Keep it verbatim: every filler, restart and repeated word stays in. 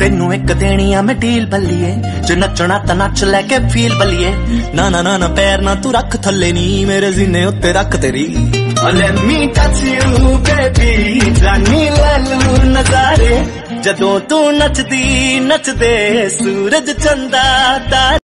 तेनू एक देनी आ मैं डील बल्लिए, जो नचना ता नच लैके फील बल्लिए। ना ना ना ना पैर ना तू रख थल्ले नी, मेरे सीने उत्ते रख तेरी। Let me touch you baby, जानी ले लू नजारे, जदों तू नचदी नचदे सूरज चंदा तारे।